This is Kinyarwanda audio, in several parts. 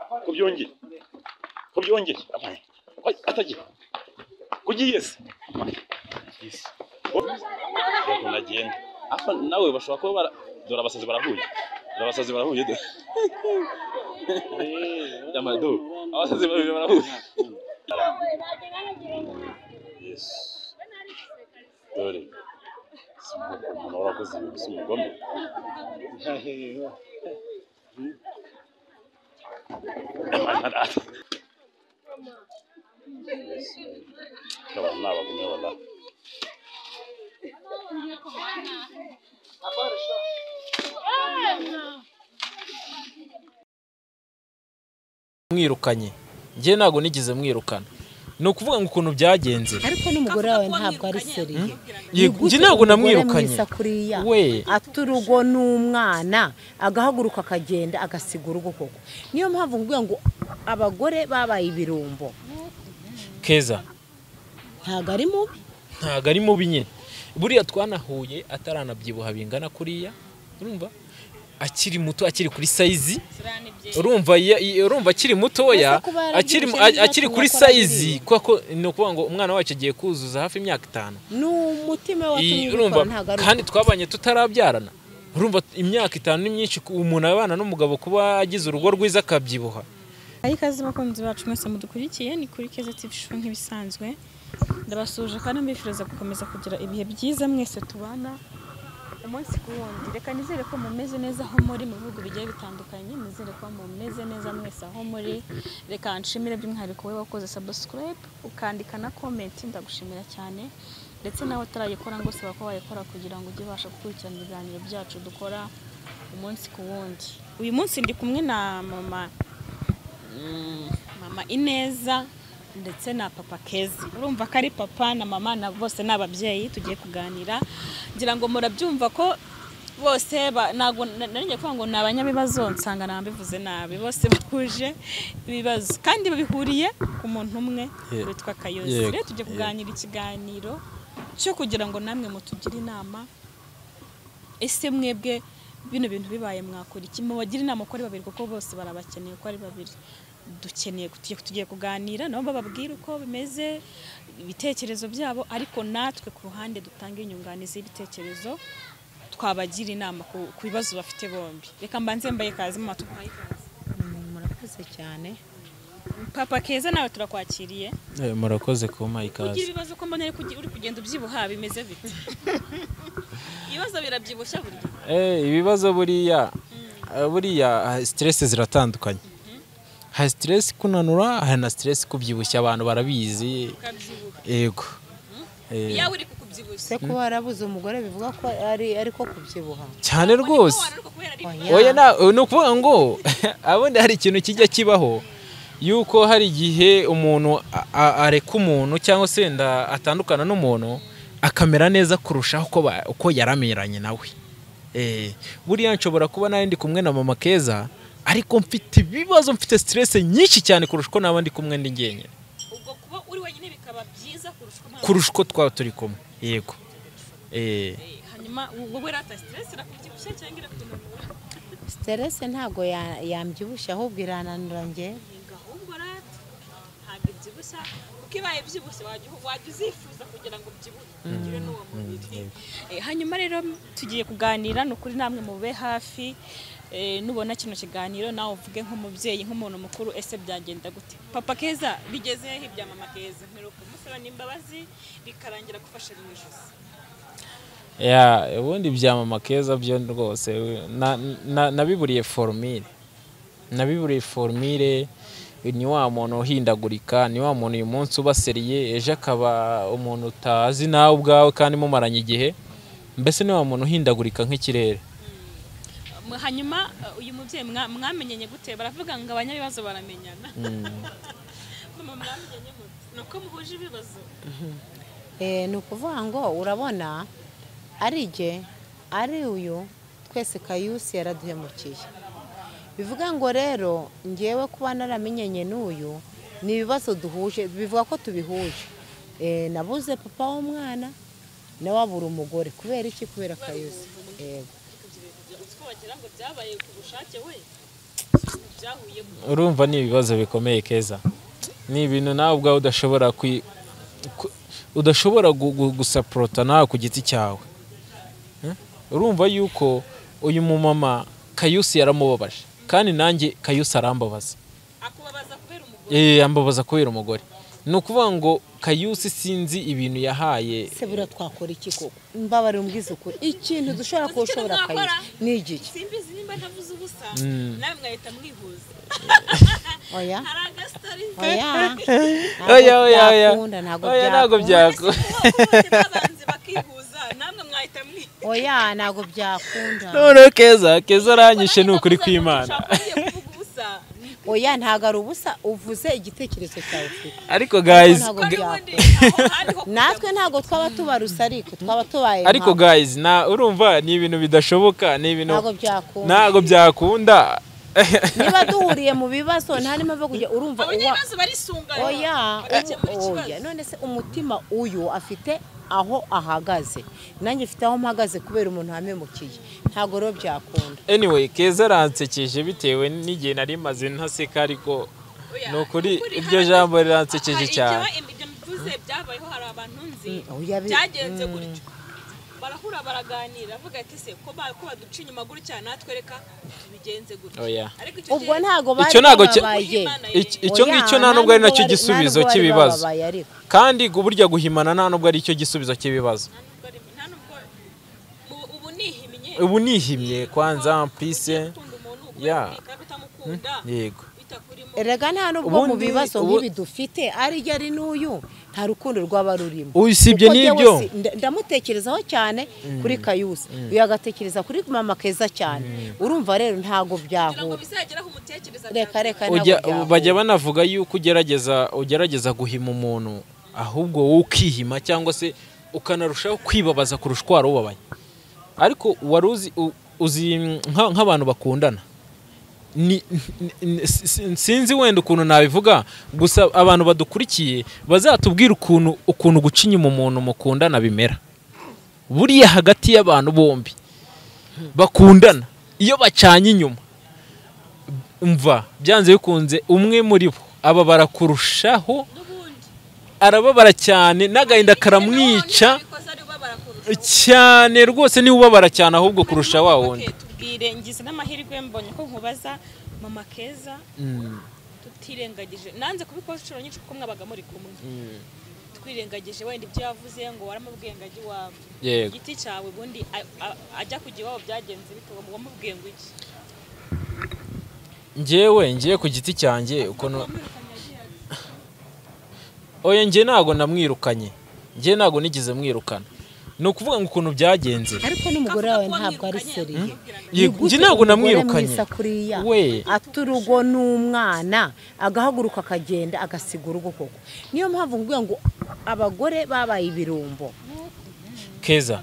kubyongeye atagiye kugiye se yego nagenda apa nawe bashobora kuba dora abasazi barahuye de Damado abasazi barahuye yes dore umuntu warakoze umugome mwirukanye ngiye nago nigize mwirukana no kuvuga ngo ukuntu byagenze ariko n'umugore wawe ntabwo ari seriye ngiye nago namwirukanye we aturugo n'umwana agahaguruka akagenda agasigura urugo koko niyo mpamvu nguye ngo abagore babaye ibirumbo Keza ntago ari mubi nyine buriya twanahuye ataranabyibuha bingana kuriya urumva akiri muto akiri kuri size urumva akiri mutoya akiri kuri size kuko no kuvuga ngo umwana wacu agiye kuzuza hafi imyaka 5 n'umutima watumye ntago kandi twabanye tutarabyarana urumva imyaka 5 ni myinshi umuntu abana n'umugabo kuba agize urugo rwiza akabyibuha. Ayikaze bakunzi bacu mwese mudukurikiye ni kuri Keza TV show nk'ibisanzwe ndabasuje kandi mbifuriza gukomeza kugira ibihe byiza mwese tubana umunsi ku wundi. Reka nizere ko mumeze neza aho muri mu bihugu bigiye bitandukanye, nizere ko mumeze neza mwese aho muri. Reka nshimire by'umwihariko we wakoze subscribe ukandika na comment, ndagushimira cyane ndetse nawe utarayikora ngo se bako wayikora kugira ngo ujye basha gukurikirana ibiganiro byacu dukora umunsi ku wundi. Uyu munsi ndi kumwe na mama Ineza ndetse na papa Keza. Urumva ko ari papa na mama na bose n'ababyeyi tugiye kuganira, ngira ngo murabyumva ko bose nago narinje kuvuga ngo nabanyabibazo nsanga nambivuze nabi, bose bakuje ibibazo kandi babihuriye ku muntu umwe witwa Kayozi. Rero tujye kuganira ikiganiro cyo kugira ngo namwe mutugire inama, ese mwebwe bino bintu bibaye mwakora iki, mubagira inama ko ari babiri kuko bose barabakeneye ko ari babiri. Dukeneye tugiye kuganira nabo bababwira uko bimeze ibitekerezo byabo, ariko natwe ku ruhande dutanga inyunganizi y'ibitekerezo twabagira inama ku bibazo bafite bombi. Reka mbanze mbaye kazi mu matuka y'ikazi. Murakoze cyane Papa Keza, nawe turakwakiriye. Murakoze kuma ikazi. Ugira ibibazo ko mbona uri kugenda ubyibuha bimeze bite? Ibibazo birabyibushya burya. Ibibazo buriya stress ziratandukanye. Ha stress kunanura, ha na stress kubyibushya, abantu barabizi. Yego. Ya uri kukubyibushya. Se ko warabuze umugore bivuga ko ariko kubyibuha. Cyane rwose. Oya no kuvuga ngo abone hari ikintu kijya kibaho yuko hari igihe umuntu areka umuntu cyangwa se nda atandukana n'umuntu akamera neza kurushaho uko yarameranye nawe. Buriya nshobora kuba nari ndi kumwe na mama Keza ariko mfite ibibazo, mfite stress nyinshi cyane kurusha ko nabandi kumwe ndi ngenye. Ubwo kuba uri wenyine bikaba byiza kurusha ko twaba turi kumwe. Yego. Hanyuma wowe rata stress irakubyibushya cyangwa irakunanura? Stress ntago yambyibushya ahubwo irananura nge. Ahubwo rata ntabwo ibyibushya kuko ibaye byibushye wajya uzifuza kugira ngo byibure n'uwo mubiri. Hanyuma rero tugiye kuganira n'ukuri namwe mube hafi. Nubona kino kiganiro nawe uvuge nk'umubyeyi nk'umuntu mukuru, ese byagenda gute? Papa Keza bigeze he ibya mama Keza? Mperuka musaba n'imbabazi bikarangira gufasha n'ijosi. Ubundi bya mama Keza byo rwose nabiburiye formule. Ni wa muntu uhindagurika, ni wa muntu uyu munsi ubaseriye ejo akaba umuntu utazi nawe ubwawe kandi mumaranye igihe, mbese ni wa muntu uhindagurika nk'ikirere. Hanyuma uyu mubyeyi mwamenyanye gute? Baravuga ngo abanyabibazo baramenyana. Mama mwamenyanye gute? Nuko muhuje ibibazo. Ni ukuvuga ngo urabona ari uyu twese Kayusi yaraduhemukiye. Bivuga ngo rero ngewe kuba naramenyanye n'uyu ni ibibazo duhuje, bivuga ko tubihuje. Nabuze papa w'umwana nawe abura umugore kubera iki? Kubera Kayusi. Wagira ngo byabaye ku bushake we. urumva ni ibibazo bikomeye Keza, ni ibintu nawe ubwawe udashobora gusaporota nawe ku giti cyawe. Urumva yuko uyu mumama Kayusi yaramubabaje kandi nanjye Kayusi arambabaza. Akubabaza kubera umugore? Ambabaza kubera umugore. Ni ukuvuga ngo Kayusi sinzi ibintu yahaye. Se bura twakora iki koko? Mbabare umbwize ukuri. Ikintu dushobora kushobora Kayusi ni igiki? Simbizi nimba ntavuze ubusa. Nawe mwahita mwihuza. Oya. Haragastori. Oya. Ntago byakunda. Babanze bakihuza. Namwe mwahita mwihuza. Oya, ntago byakunda. None Keza aranyishe ni ukuri kw'Imana. Oya, ntago ari ubusa uvuze igitekerezo cyawe ufite. Ariko guys, natwe ntago twaba tubarusa ariko twaba tubaye. Ariko guys, urumva ni ibintu bidashoboka, ni ibintu ntago byakunda. Niba duhuriye mu bibazo nta n'impamvu kujya urumva ibibazo barisungana. Oya, none se umutima uyu afite aho ahagaze, nanjye mfite aho mpagaze kubera umuntu wamemukiye, ntago rero byakunda. Anyway, Keza aransekeje bitewe n'igihe nari maze ntaseka, ariko ni ukuri iryo jambo riransekeje cyane. Ibyo mvuze byabayeho, hari abantu nzi byagenze gutyo, barahura baraganira avuga ati se ko baduca inyuma gutya natwe reka bigenze gutyo. Ubwo ntago bari icyo ngicyo nta nubwo ari nacyo gisubizo cy'ibibazo, kandi burya guhimana nta nubwo ari cyo gisubizo cy'ibibazo. Ubu nihimye kwanza mpise yego. Erega nta nubwo mu bibazo nk'ibi dufite ari n'uyu nta rukundo rwaba rurimo. Usibye n'ibyo ndamutekerezaho cyane kuri Kayusi, uyu agatekereza kuri mama Keza cyane. Urumva rero ntago byahura. Reka bajya banavuga yuko ugerageza guhima umuntu, ahubwo wowe ukihima cyangwa se ukanarushaho kwibabaza kurusha uko wari ubabaye. Ariko wari uzi nk'abantu bakundana, sinzi wenda ukuntu nabivuga, gusa abantu badukurikiye bazatubwira ukuntu guca inyuma umuntu mukundana bimera. Buriya hagati y'abantu bombi bakundana, iyo bacanye inyuma, umva byanze bikunze umwe muri bo aba barakurushaho, arababara cyane, n'agahinda karamwica cyane rwose, niba ubabara cyane ahubwo kurusha wa wundi. Ngize n'amahirwe mbonye ko nkubaza mama Keza, tutirengagije nanze kubikora inshuro nyinshi kuko mwabaga muri kumwe, twirengagije wenda ibyo yavuze ngo waramubwiye ngo ajye iwawe igiti cyawe, ubundi ajya kujya iwabo byagenze bitewe mu wamubwiye ngo iki. Ngiye ku giti cyanjye ukuntu oya, ntago namwirukanye, ntago nigize mwirukana. Ni ukuvuga ngo ukuntu byagenze. Ariko n'umugore wawe ntabwo ari seriye. Ntago namwirukanye. We aturugo n'umwana agahaguruka akagenda agasiga urugo koko. Niyo mpamvu nguye ngo abagore babaye ibirumbo. Keza.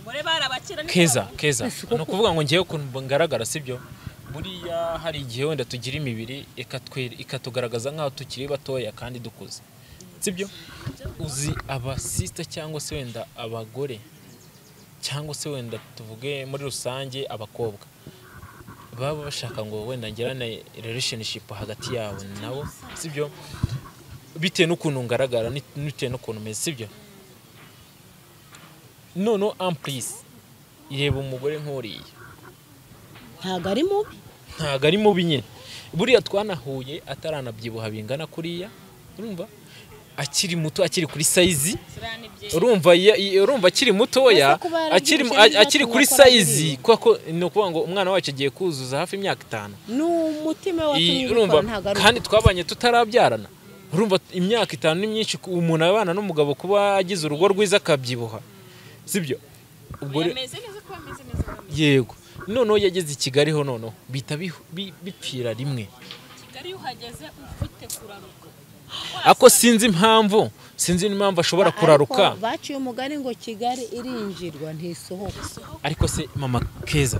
Ni ukuvuga ngo ngiye ukuntu ngaragara sibyo. Buriya hari igihe wenda tugira imibiri ikatugaragaza nk'aho tukiri batoya kandi dukuze. Sibyo? Uzi aba sister cyangwa se wenda abagore, cyangwa se wenda tuvuge muri rusange abakobwa, baba bashaka ngo wenda ngirane relationship hagati yabo nabo, sibyo? Bitewe n'ukuntu ngaragara, bitewe n'ukuntu meze, sibyo? None amplis ireba umugore nk'uriya, ntago ari mubi nyine. Buriya twanahuye ataranabyibuha bingana kuriya, urumva akiri muto, akiri kuri size, urumva akiri mutoya, akiri kuri size, kuko no kuvuga ngo umwana wacu agiye kuzuza hafi imyaka 5. N'umutima watumye ntago, kandi twabanye tutarabyarana. Urumva imyaka 5 ni myinshi umuntu abana n'umugabo kuba agize urugo rwiza akabyibuha, sibyo? Ubwo yego. Noneho yageze i Kigali ho, noneho bita bipfira rimwe. Kigali uhageze ufite kuraruka. Ako sinzi impamvu ashobora kuraruka. Baciye umugani ngo Kigali irinjirwa ntisohoka. Ariko se mama Keza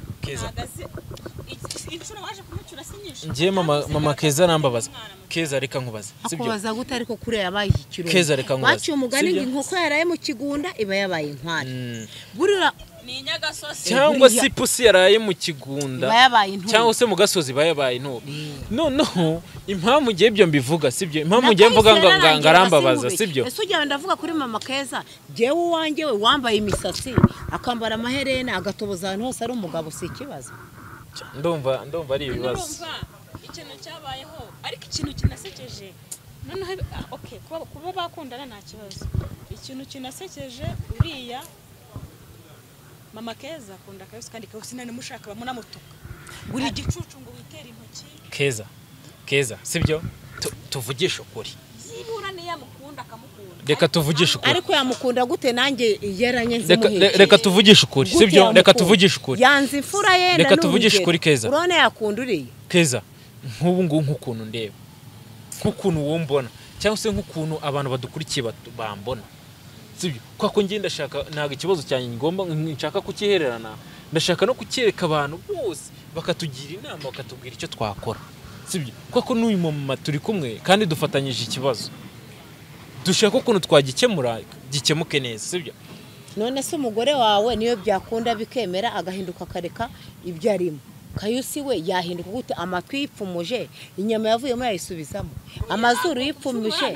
ngiye mama Keza nambabaza. Keza reka nkubaza, sibyo? Akubaza gute ariko kure yabaye ikiro. Keza reka nkubaza. Baciye umugani ngo inkoko yaraye mu kigunda iba yabaye inkware. Burira ni Nyagasozi cyangwa se ipusi yaraye mu kigunda bayabaye intumbi cyangwa se mu gasozi bayabaye intumbi noneho impamvu ngiye ibyo mbivuga sibyo impamvu ngiye mvuga ngo ngarambabaza sibyo ese ujya ndavuga kuri mama Keza jewe uwanjye we wambaye imisatsi akambara amaherena agatoboza ahantu hose ari umugabo si ikibazo ndumva ari ibibazo ikintu cyabayeho ariko ikintu kinasekeje noneho okay kuba bakundana nta kibazo ikintu kinasekeje uriya mama Keza akunda Kayusi kandi Kayusi nane mushaka bamunamutuka buri gicucu ngo witere intoki Keza sibyo tuvugisha ukuri zibura ne yamukunda akamukunda reka tuvugisha ukuri ariko yamukunda gute nanjye yaranye nzimuheke reka tuvugisha ukuri sibyo reka tuvugisha ukuri yanze imfura yenda reka tuvugisha ukuri Keza urone yakunda uriye Keza nk'ubu ngubu nk'ukuntu ndeba nk'ukuntu uwo mbona cyangwa se nk'ukuntu abantu badukurikiye bambona sibyo kwako ngiye ndashaka ntago ikibazo cyanjye ngomba nshaka kukihererana ndashaka no kucyereka abantu bose bakatugira inama bakatubwira icyo twakora sibyo kwako n'uyu mama turi kumwe kandi dufatanyije ikibazo dushaka ukuntu twagikemura gikemuke neza sibyo none se umugore wawe niyo byakunda bikemera agahinduka akareka ibyo arimo Kayusi we yahinduka gute amatwi yipfumuje inyama yavuyemo yayisubizamo amazuru yipfumuje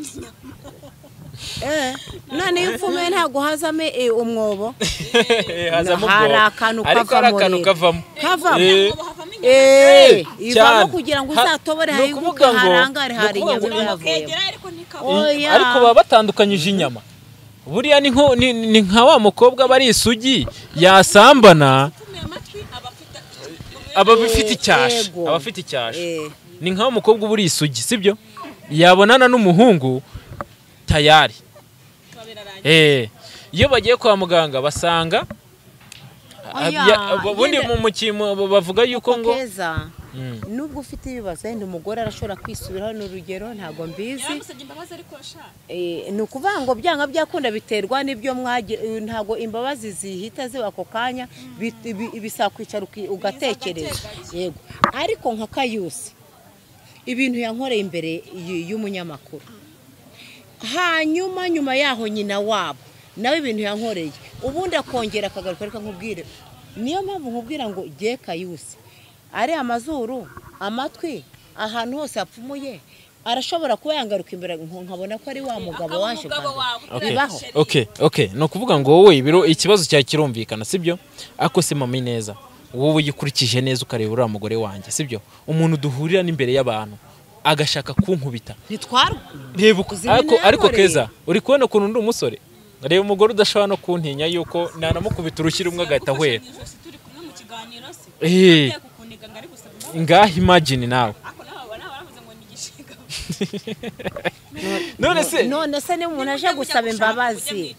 none yipfumuye ntago hazame umwobo hazamo hari akantu kavamo ivamo kugira ngo uzatobore hayiguke harangare hari inyama yavuyemo ariko baba batandukanyije inyama buriya ni nka wa mukobwa bari isugi yasambana abafite icyasha ni nka wa mukobwa buri isugi sibyo yabonana n'umuhungu tayari iyo bagiye kwa muganga basanga ubundi mu mukimo bavuga yuko ngo nubwo ufite ibibazo yenda umugore arashobora kwisubiraho n'urugero ntago mbizi ni ukuvuga ngo byanga byakunda biterwa n'ibyo ntago imbabazi zihita ziba ako kanya bisakwicara ugatekereza yego ariko nka Kayusi ibintu yankoreye imbere y'umunyamakuru hanyuma nyuma yaho nyina wabo nawe ibintu yankoreye ubundi akongera akagaruka reka nkubwire niyo mpamvu nkubwira ngo giye Kayusi ari amazuru amatwi ahantu hose apfumuye arashobora kuba yangaruka imbere nkabona ko ari wa mugabo waje bibaho okay no kuvuga ngo wowe ibiro ikibazo cya kirumvikana sibyo ako se mami neza wowe uyikurikije neza ukareba uri umugore wanjye sibyo umuntu duhurira n'imbere y'abantu agashaka kunkubita ariko Keza uri kubona ukuntu ndi umusore reba umugore udashobora no kuntinya yuko nanamukubita urushyira umwe agahita ahwera ngaho imagine nawe none se ni umuntu aje gusaba imbabazi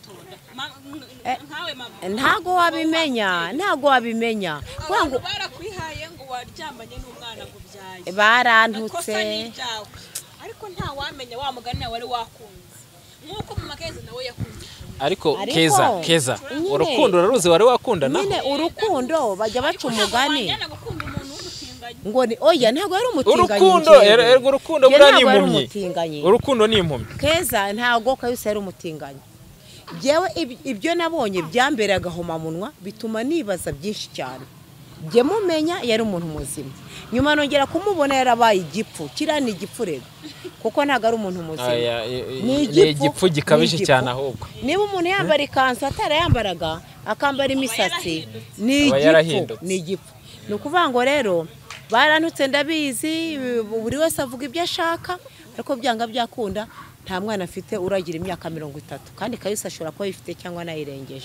ntago wabimenya barakwihaye ngo waryambanye n'umwana ngo byaye barantutse ariko nta wamenya wa mugani wari wakunze nkuko mu Keza nawe yakunze ariko Keza urukundo uraruzi wari wakunda naho nyine urukundo bajya baca umugani ngo ni oya ntago yari umutinganyi urukundo bura ni impumyi urukundo ni impumyi Keza ntago Kayusi yari umutinganyi jewe ibyo nabonye byambere agahoma munwa bituma nibaza byinshi cyane je mumenya yari umuntu muzima nyuma nongera kumubona yarabaye igipfu kirani igipfu rego kuko ntago ari umuntu muzima ni igipfu gikabije cyane ahubwo niba umuntu yambara ikanzu atarayambaraga akambara imisatsi ni igipfu ni ukuvuga ngo rero barantutse ndabizi buri wese avuga ibyo ashaka ariko byanga byakunda nta mwana afite uragira imyaka 30 kandi Kayusi ashobora kuba yifite cyangwa nayirengeje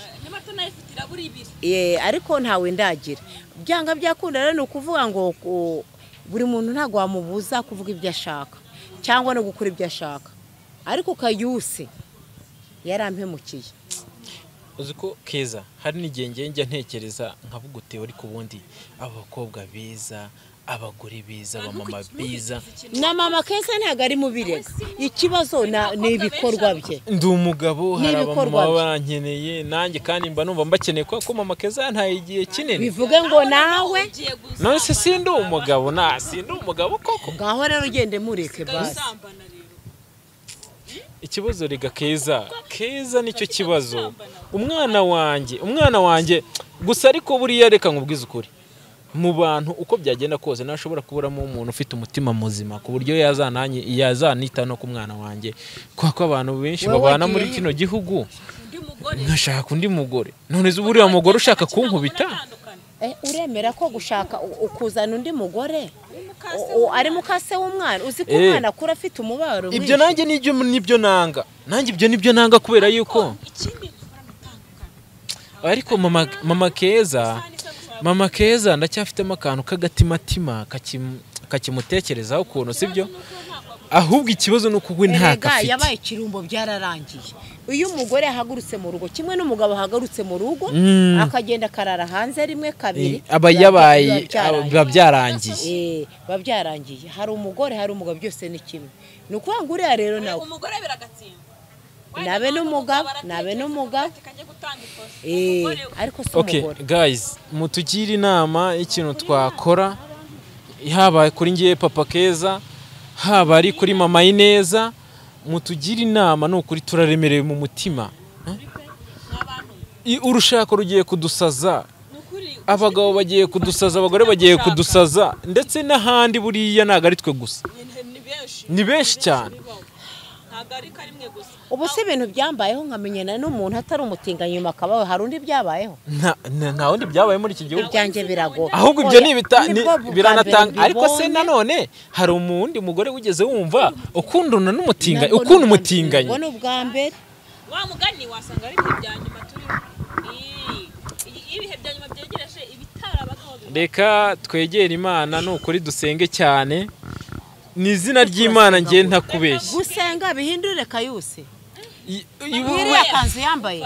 ariko ntawe ndagira byanga byakunda rero ni ukuvuga ngo buri muntu ntago wamubuza kuvuga ibyo ashaka cyangwa no gukora ibyo ashaka ariko Kayusi yarampemukiye uzi ko Keza hari n'igihe njya ntekereza nkavuga utewe ariko ubundi abakobwa biza abagore biza abamama biza na mama Keza ntago ari mu birega ikibazo ni ibikorwa bye ndi umugabo hari abamama bankeneye nanjye kandi mba numva mbakeneye ko mama Keza ntaye igihe kinini bivuge ngo nawe none se sindi umugabo sindi umugabo koko ngaho rero ugende mureke basi ikibazo riga Keza nicyo kibazo umwana wanjye gusa ariko buriya reka nkubwize ukuri mu bantu uko byagenda kose nashobora kuburamo umuntu ufite umutima muzima ku buryo yazanita no ku mwana wanjye kuko abantu benshi babana muri kino gihugu nkashaka undi mugore none buriya mugore ushaka kunkubita uremera ko gushaka ukuzana undi mugore ari mukase w'umwana uzi ko umwana akura afite umubabaro mwinshi ibyo nanjye nibyo nanga nanjye ibyo nibyo nanga kubera yuko ariko mama Keza ndacyafitemo akantu k'agatimatima kakimutekerezaho ukuntu sibyo ahubwo ikibazo nuko we nta kafite yabaye ikirumbo byararangiye uyu mugore ahagurutse mu rugo kimwe n'umugabo ahagurutse mu rugo akagenda karara hanze rimwe kabiri aba yabaye babyarangiye babyarangiye hari umugore hari umugabo byose ni kimwe nukuvuga ngo uriya rero nawe umugore biragatsinda nabe n'umugabo ariko si umugore guys mutugire inama y'ikintu twakora haba kuri ngiye papa Keza haba ari kuri mama Ineza mutugire inama n'ukuri turaremerewe mu mutima urushako rugiye kudusaza abagabo bagiye kudusaza abagore bagiye kudusaza ndetse n'ahandi buriya ntago ari twe gusa ni benshi cyane ubu se ibintu byambayeho nkamenyana n'umuntu atari umutinganyi nyuma akabaho hari undi byabayeho nta wundi byabaye muri iki gihugu byanjye biragoye ahubwo ibyo biranatanga ariko se nanone hari umundi mugore wigeze wumva ukundana n'umutinganyi ukunda umutinganyi ubwo ni ubwa mbere wa mugani wasanga ari ibihe bya nyuma turi ibihe bya nyuma byegereje ibitarabagaho reka twegere Imana n'ukuri dusenge cyane ni izina ry'Imana ngiye ntakubeshya gusenga bihindurire Kayuse iriya kanzu yambaye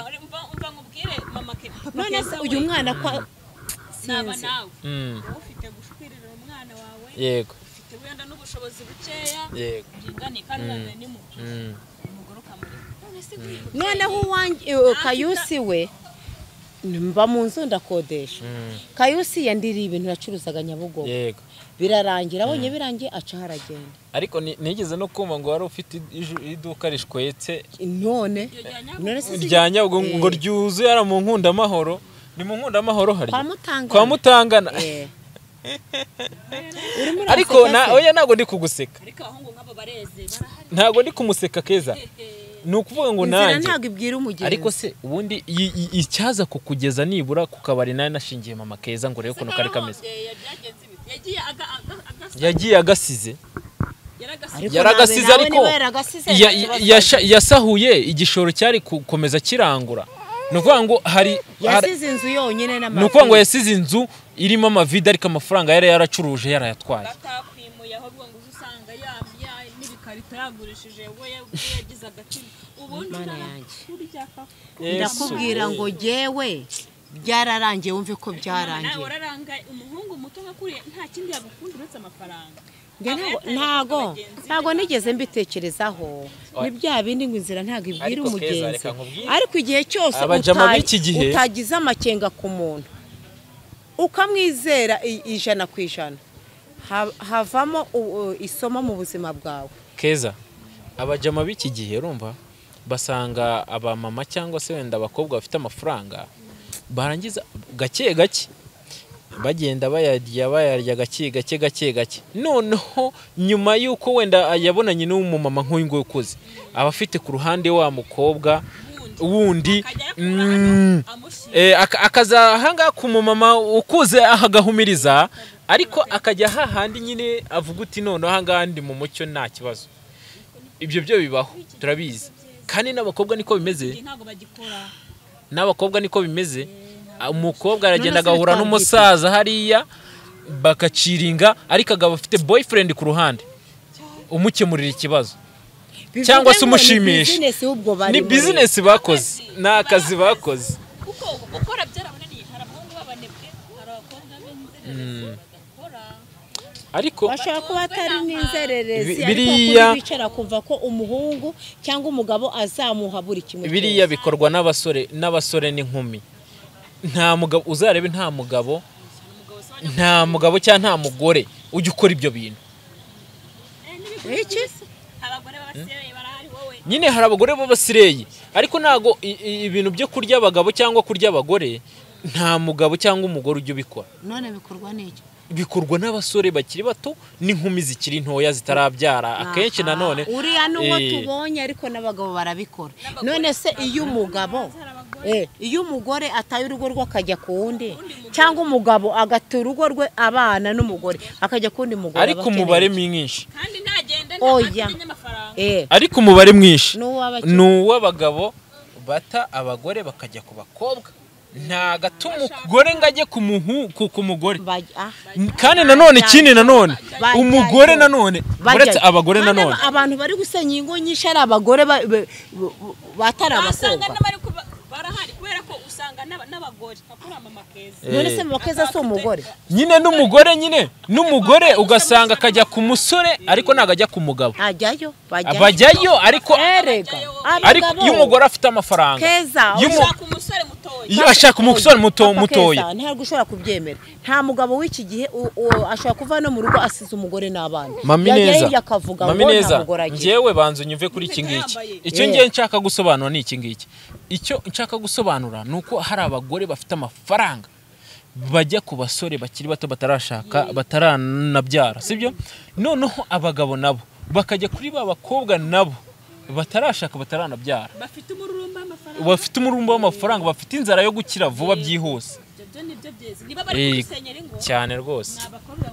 none se uyu mwana kwa sinzi ufite gushwirira umwana wawe yego ufite wenda n'ubushobozi bukeya yego byingane kandi none ni umugore ukamuri noneho Kayusi we mba mu nzu ndakodesha Kayusi yandiriye ibintu yacuruzaga Nyabugogo yego birarangira abonye birangiye aca haragenda ariko nigeze no kumva ngo wari ufite iduka rishwetse none ryanya ngo ryuzuye ara mu nkundamahoro ni mu nkundamahoro hari kwa Mutangana ariko oya ntago ndi kuguseka ariko abahungu nk'abo bareze barahari ntago ndi kumuseka Keza ni ukuvuga ngo nanjye ntago ibwira umugenzi ariko se ubundi icyaza kukugeza nibura ku kabari nayo nashingiye mama Keza ngo rero ukuntu kari kameze yagiye agasize yaragasize ariko yasahuye igishoro cyari gukomeza kirangura nukuvuga ngo yasize inzu yonyine n'amavi nukuvuga ngo yasize inzu irimo amavide ariko amafaranga yaracuruje yarayatwaye atakwimuye ahubwo ngo usanga n'ibikarito yagurishije we yagize agaciro ubundi ndakubwira ngo jewe byararangiye wumve ko byarangiye nawe wararangaye umuhungu muto nkakuriye nta kindi yagukunda uretse amafaranga ntago nigeze mbitekerezaho ni bya bindi ngo inzira ntago ibwira umugenzi ariko igihe cyose utagize amakenga ku muntu ukamwizera 100% havamo isomo mu buzima bwawe Keza abajama b'iki gihe urumva basanga abamama cyangwa se wenda abakobwa bafite amafaranga barangiza gake gake bagenda bayarya gake noneho nyuma yuko wenda yabonanye n'umumama nk'uyu nguyu ukuze aba afite ku ruhande wa mukobwa wundi akaza hanga ku mumama ukuze ahagahumiriza ariko akajya hahandi nyine avuga uti noneho hanga ndi mu mucyo nta kibazo ibyo byo bibaho turabizi kandi n'abakobwa niko bimeze n'abakobwa niko bimeze umukobwa aragenda agahura n'umusaza hariya bakaciringa ariko agaba afite boyfriend ku ruhande umukemurira ikibazo cyangwa se umushimisha ni business bakoze ni akazi bakoze kuko gukora byarabonaniye hari abahungu babanebwe hari abakobwa b'inzererezi bagakora ariko bashaka kuba atari n'inzererezi ariko bicara kumva ko umuhungu cyangwa umugabo azamuha buri kimwe biriya bikorwa n'abasore n'inkumi nta mugabo uzarebe nta mugabo cyangwa nta mugore ujya ukora ibyo bintu abagore b'abasireye barahari wowe nyine hari abagore b'abasireye ariko ntago ibintu byo kurya abagabo cyangwa kurya abagore nta mugabo cyangwa umugore ujya ubikora. none bikorwa n'iki? Bikorwa n'abasore bakiri bato n'inkumi zikiri ntoya zitarabyara akenshi nanone. Uriya n'uwo tubonye ariko n'abagabo barabikora. None se iyo umugabo iyo umugore ataye urugo rwe akajya ku wundi cyangwa umugabo agata urugo rwe abana n'umugore akajya ku wundi mugore, ariko umubare mwinshi kandi ntagenda nta amafaranga, ariko umubare mwinshi ni uw'abagabo bata abagore bakajya ku bakobwa, nta gatuma umugore ngo ajye ku mugore. Kandi nanone ikindi nanone umugore nanone uretse abagore nanone abantu bari gusenya ingo nyinshi ari abagore batari abakobwa barahari kubera ko usanga n'abagore bakora Mama Keza. None se Mama Keza si umugore nyine n'umugore ugasanga akajya ku musore ariko ntago ajya ku mugabo. Bajyayo ariko iyo umugore afite amafaranga ashaka umusore mutoya ntabwo ushobora kubyemera. Nta mugabo w'iki gihe ashobora kuva no mu rugo asize umugore n'abana. Mami neza njyewe banza unyumve kuri iki ngiki. Icyo ngiye nshaka gusobanura ni iki ngiki. Icyo nshaka gusobanura nuko hari abagore bafite amafaranga bajya ku basore bakiri bato batarashaka bataranabyara, sibyo? Noneho abagabo nabo bakajya kuri ba bakobwa nabo batarashaka bataranabyara, bafite umurumba w'amafaranga, bafite inzara yo gukira vuba byihuse. Cyane rwose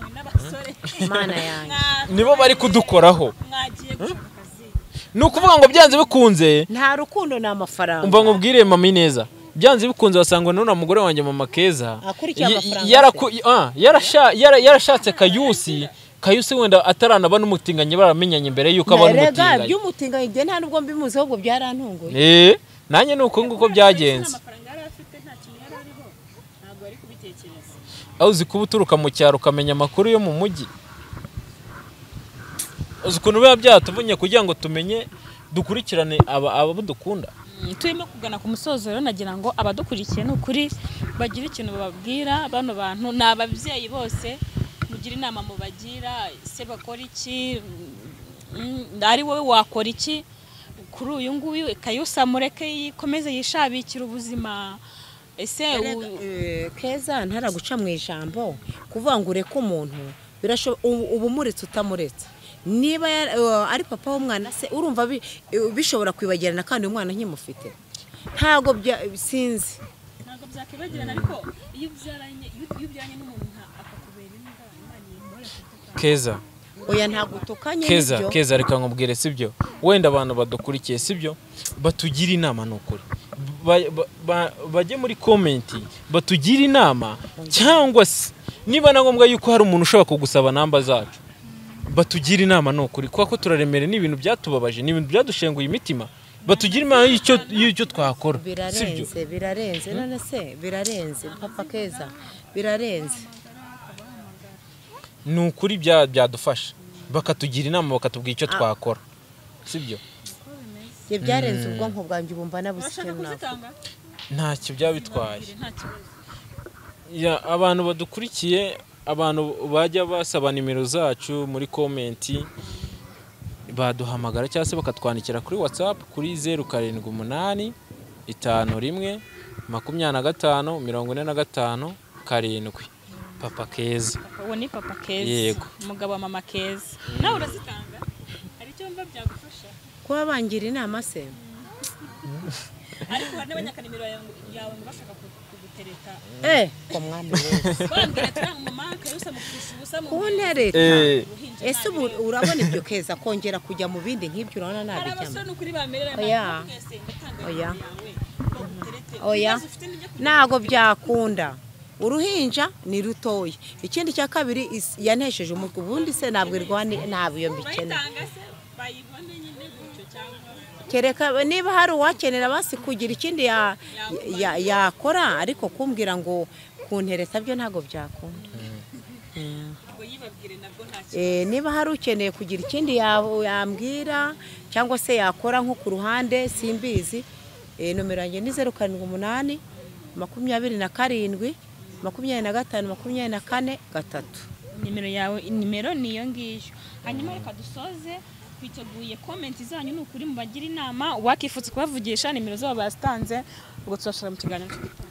nibo bari kudukoraho. Ni ukuvuga ngo byanze bikunze nta rukundo ni amafaranga. Umva nkubwire Mami neza, byanze bikunze wasanga none umugore wanjye Mama Keza yarashatse Kayusi wenda ataranaba n'umutinganye baramenyanye mbere yuko aba n'umutinganye. By'umutinganye nge nta nubwo mbimuzi ahubwo byarantunguye. Nanjye nuko nguko byagenze. Aho uzi kuba uturuka mu cyaro ukamenya amakuru yo mu mujyi. Uzi ukuntu biba byatuvunye kugira ngo tumenye dukurikirane abo dukunda. Turimo kugana ku musozo rero nagira ngo abadukurikiye n'ukuri bagira ikintu bababwira. Bano bantu ni ababyeyi bose, mugira inama mu bagira se bakora iki, ari wowe wakora iki kuri uyu nguyu Kayusa mureke yikomeze yishabikira ubuzima. Ese Keza ntaraguca mu ijambo kuvuga ngo ureke umuntu ubu muretse utamuretse. Niba ari papa w'umwana se urumva bishobora kwibagirana kandi umwana nkimufite ntago sinzi ntago byakibagirana. Ariko iyo ubyaranye n'umuntu akakubera imbwa Imana Keza oya ntago utukanye n'ibyo. Keza reka nkubwire sibyo, wenda abantu badukurikiye sibyo batugira inama n'ukuri bajye muri comment batugira inama, cyangwa se niba na ngombwa yuko hari umuntu ushobora kugusaba namba zacu batugira inama n'ukuri kuko turaremere n'ibintu byatubabaje n'ibintu byadushenguye imitima. Batugira inama y'icyo twakora sibyo. Birarenze none se birarenze Papa Keza birarenze. Ni ukuri byadufasha bakatugira inama bakatubwira icyo twakora sibyo. Byarenze ubwonko bwanjye bumva nabusike ntacyo byabitwaye. Abantu badukurikiye, abantu bajya basaba nimero zacu muri komenti baduhamagara cyangwa se bakatwandikira kuri WhatsApp kuri 078 51 25 45 7. Papa Keza. Uwo ni Papa Keza. Yego. Umugabo wa Mama Keza. Nawe urazitanga? Hari icyo mva byagufasha? Kuba bangira inama se. Ariko hari n'abanyakanimiro yawe ngo bashaka kugutereta. Ko mwana wese. Bambwira ati Mama Keza mukwisha ubusa mu kuntereta. Ese urabona ibyo Keza kongera kujya mu bindi nk'ibyo urabona nabijyamo. Abasore n'ukuri bamerera Oya nago byakunda. Uruhinja ni rutoya. Ikindi cya kabiri yanesheje umutwe, ubundi se nabwo irwani nabiyo mbikene. Kereka niba hari uwakenera basi kugira ikindi yakora, ariko kumbwira ngo kuntereta byo ntago byakunda. Niba hari ukeneye kugira ikindi yambwira cyangwa se yakora nko ku ruhande simbizi, nomero yanjye ni 078 27 25 24 3. Nimero yawe nimero niyo ngiyo. Hanyuma reka dusoze twiteguye comment zanyu ni ukuri mubagira inama wakifutse kubavugisha nimero zabo bastanze ubwo tuzashara mu kiganiro.